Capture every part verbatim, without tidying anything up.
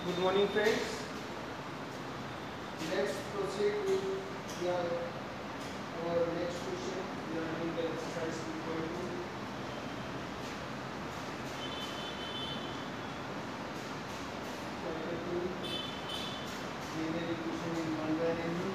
Good morning, friends. Let's proceed with the, our next question. We are doing the exercise two point two. Chapter two. Linear equation in one variable.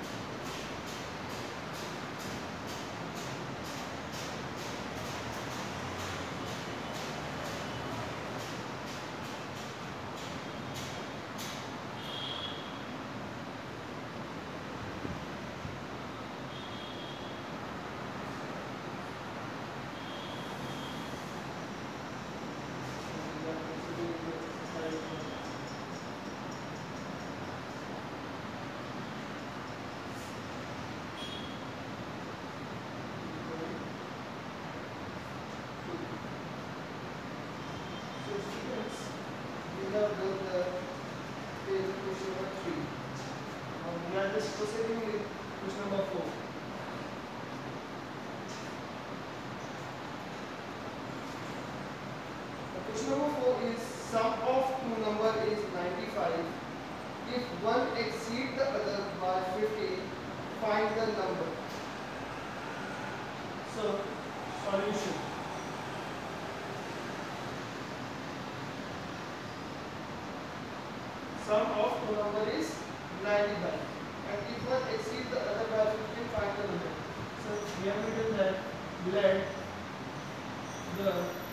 Proceeding with question number four. The question number four is sum of two number is ninety-five. If one exceeds the other by fifty, find the number. So, solution. Sum of two number is ninety-five. And if one exceeds the other by fifteen, find the number. So we have written that let the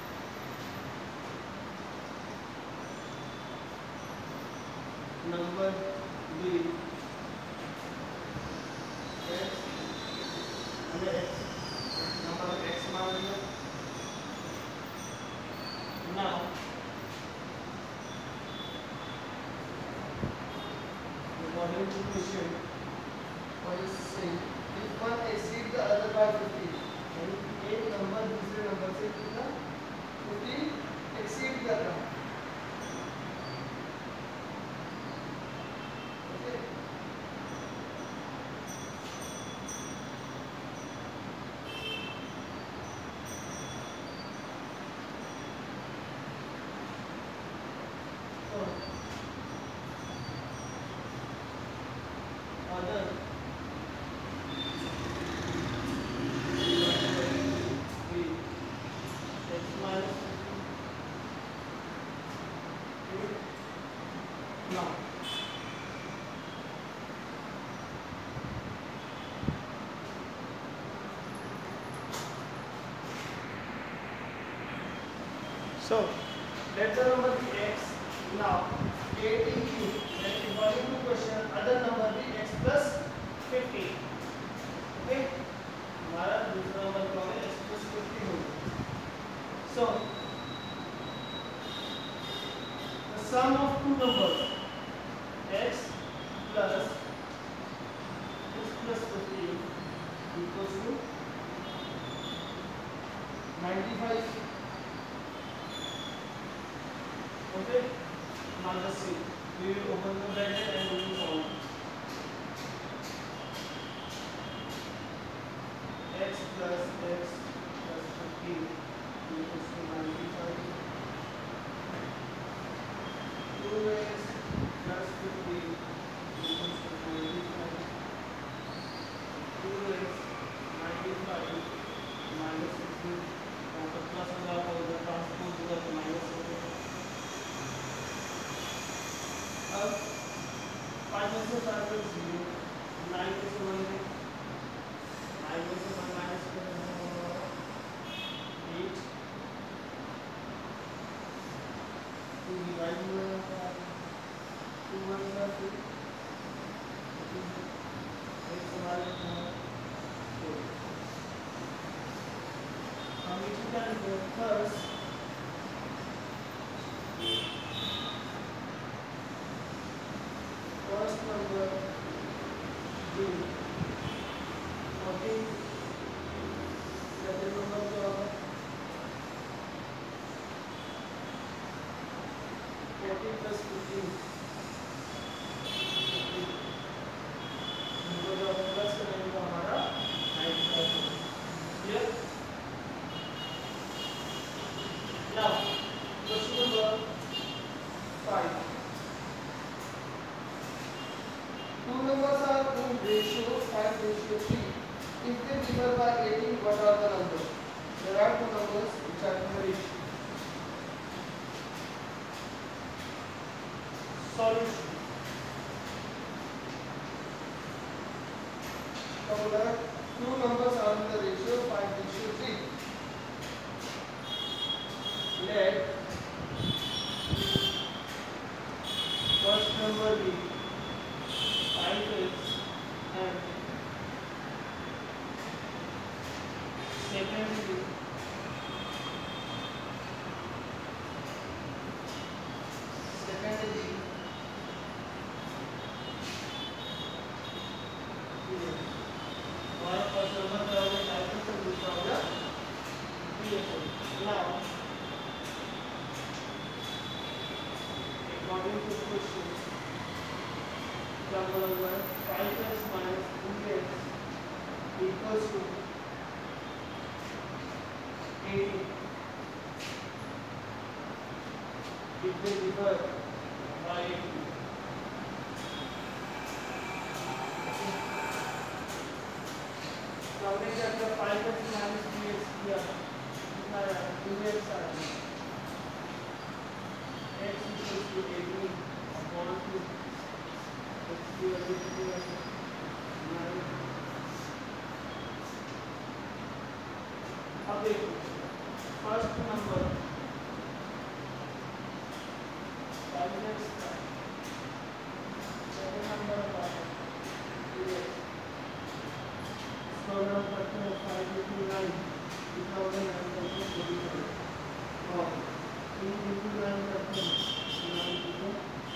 number be x and x number of x मान लिया. Now according to question, what is saying? If one exceeds the other by fifty, यानी एक number दूसरे number से कितना fifty exceed कर रहा है. Okay. So other now so let the number be x. Now eight in cube, and according to question other number be x plus fifty. Okay, हमारा दूसरा नंबर क्या है x plus fifty होगा. So the sum of two numbers x plus x plus fifty equals to ninety-five. Okay, now let's see. We will open the bracket and we will solve. X plus x plus fifty equals to ninety-five. two x plus fifty equals to ninety-five. two x ninety-five minus fifty. Now the plus हो जाता है उधर transpose होगा तो minus हो जाएगा. अब पाँच में से चार पर जीरो, नाइन में से वन में, नाइन में से वन माइनस करें एट, टू डिवाइड में होता है, टू वन का टू, एक सवाल है फोर. हम इसे क्या लिखते हैं first first number b fourteen second number क्या होगा fourteen plus fifteen इनको जो प्लस करेंगे तो हमारा ninety-five होगा. Clear? Now question number five. ratio five ratio three. If they differ by eighteen, what are the numbers? There are two numbers which are in the ratio. Solution. So the two numbers are in the ratio five ratio three. Let first number be five x and second be second be y first number का वो type से दूसरा होगा now according to question number five x minus two x equals to eighteen. If they differ by eighteen. So हमने क्या किया five x minus two x किया कितना आया two x आया x equals to eighteen upon two x की value कितनी है nine. अब देखो फर्स्ट नंबर five x का सेकंड नंबर का two x इसका नाम करते हैं five into nine कितना होगा nine करते हैं forty-five और तीन into nine करते हैं nine into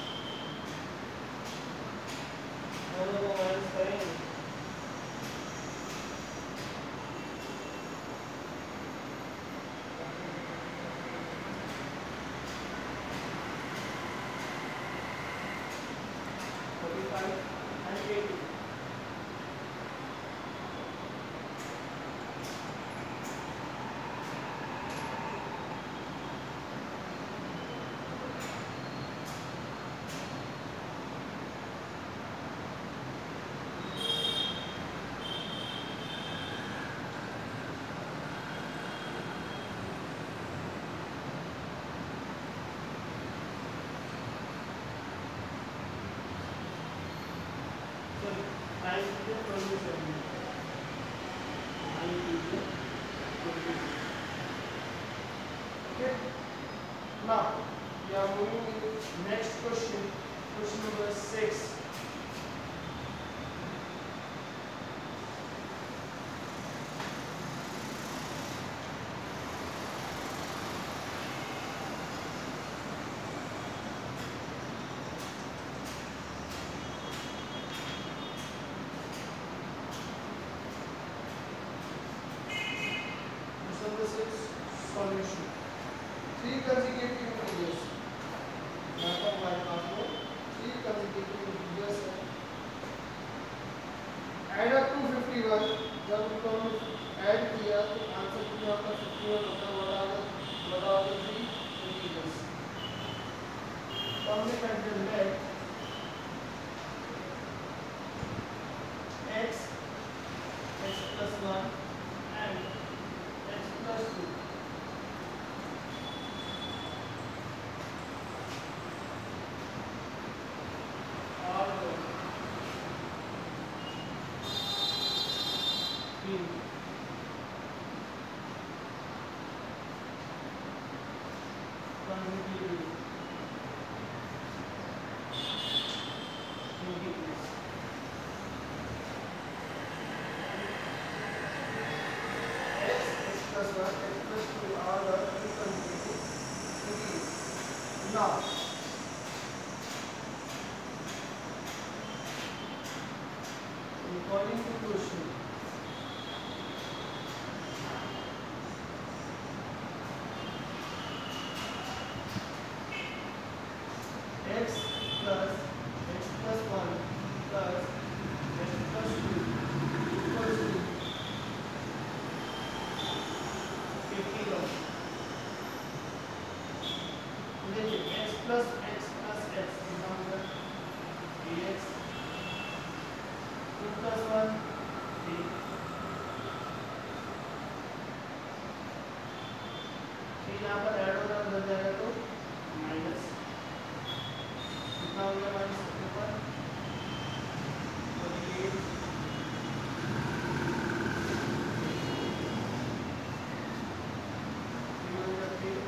दोनों को माइनस करेंगे forty-five and eighty. nine to twenty-seven. nine to twenty-seven. Okay. Now we are moving to next question. Question number six. This is solution. Three consecutive integers. यहाँ पर हमारे पास में three consecutive integers है. Add up to fifty-one. जब उनको हम add किया तो आंसर कितना होगा fifty-one होता है. What are the what are the three integers? तो हमने consider let x x plus one and x plus two are the three consecutive integers. Plus one, x plus two are the three consecutive integers. Now, according to question, x plus x plus one plus x plus two equals to fifty-one. देखिए x plus x plus x इसका मतलब dx plus one three, फिर यहाँ पर add होगा अंदर जाएगा तो माइनस कितना हो गया minus fifty one twenty eight three हो गया थ्री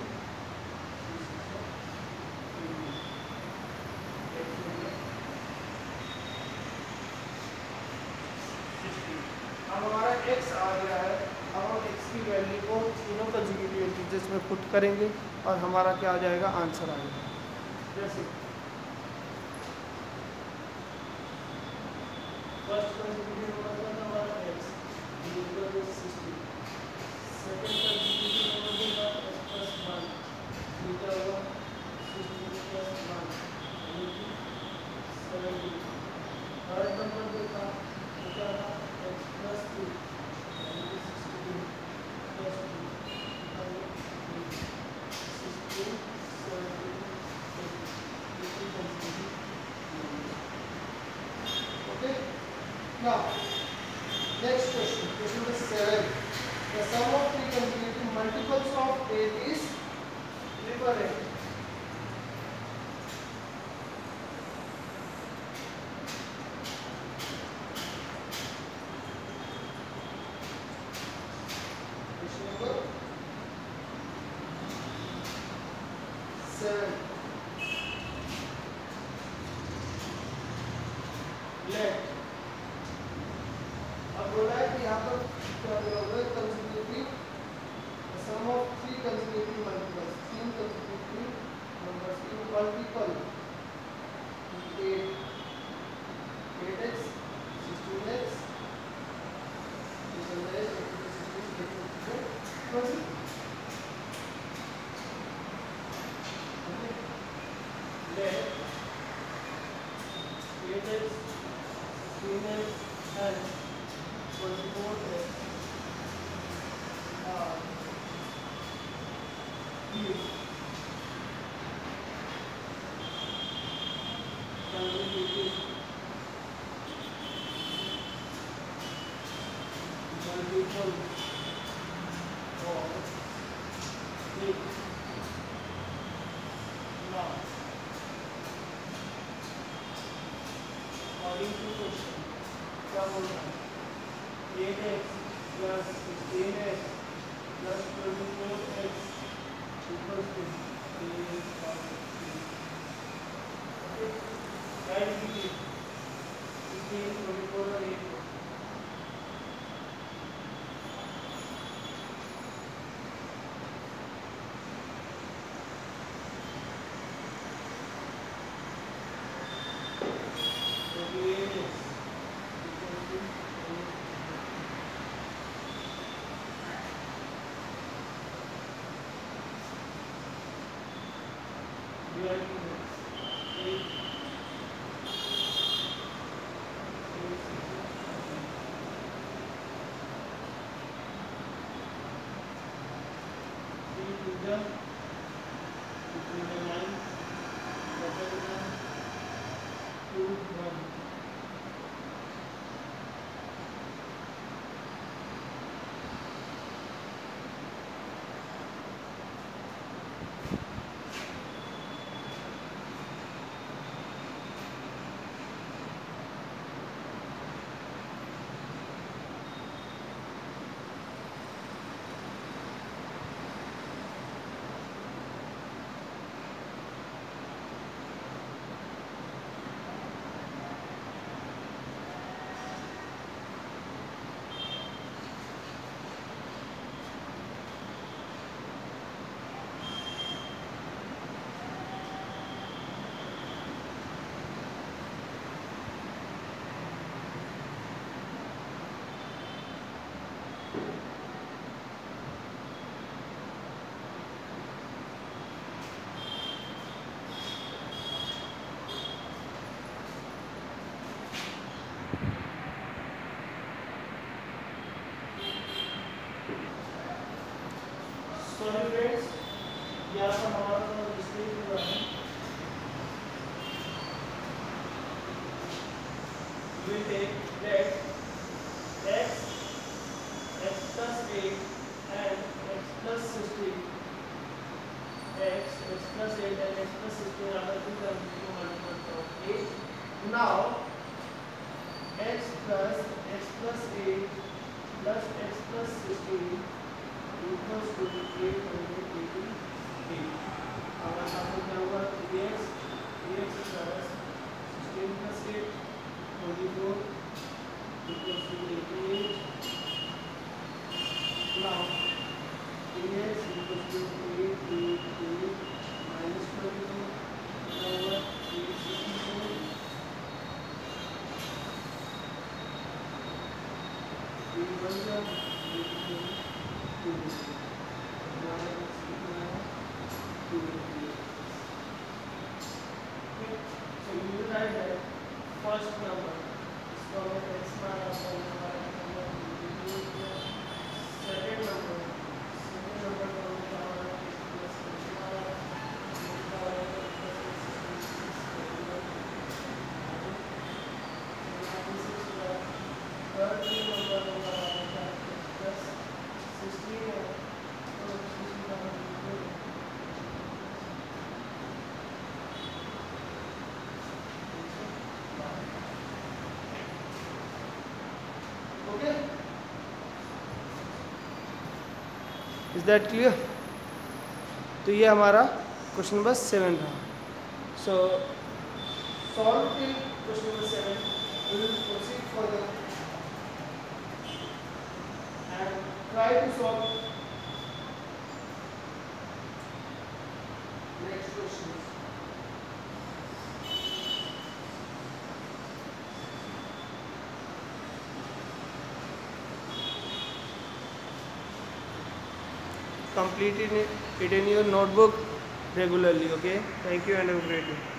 अब हमारा x आ गया है। अब हम x की वैल्यू को तीनों कंसेक्यूटिव इंटीजर्स में पुट करेंगे और हमारा क्या आ जाएगा, आंसर आएगा। जैसे फर्स्ट कंसेक्यूटिव नंबर था हमारा x equal to sixty, second consecutive number था x प्लस वन, क्या होगा sixty plus one seventy, third number देखा क्या था x plus two sixty plus two sixty seventy okay. Now next question, question number seven. The sum of three consecutive multiples of eight is triple eight. Question number seven. Let अब बोला है कि यहाँ पर क्या होगा, consecutive sum of three consecutive multiples, तीन consecutive numbers की multiple eight, eight x, sixteen x, sixteen x, let eight x, sixteen x and twenty-four x are used consecutive multiple of eight. Now according to question क्या बोल रहा है, eight x plus sixteen x plus twenty four x equal to write कीजिए, sixteen twenty four और eight sorry friends, यहाँ पर हमारा तो डिस्प्ले हुआ है, we take that plus eight and x plus sixteen are the two consecutive multiples of eight. Now x plus x plus eight plus x plus sixteen equals to eight hundred eighty-eight. अब यहाँ पे क्या होगा? three x three x plus sixteen plus eight twenty-four equals to eighty-eight. Now three x equals to eight eighty-eight minus twenty-four over eight sixty-four. three one जा eighty-two two so you write that first number is called x minus one number second number second number called x plus third number plus sixteen okay. Is that clear? तो ये हमारा question number seven रहा. So solve till question number seven. We will proceed further and try to solve next questions. Complete it in your notebook regularly. Okay, thank you and have a great day.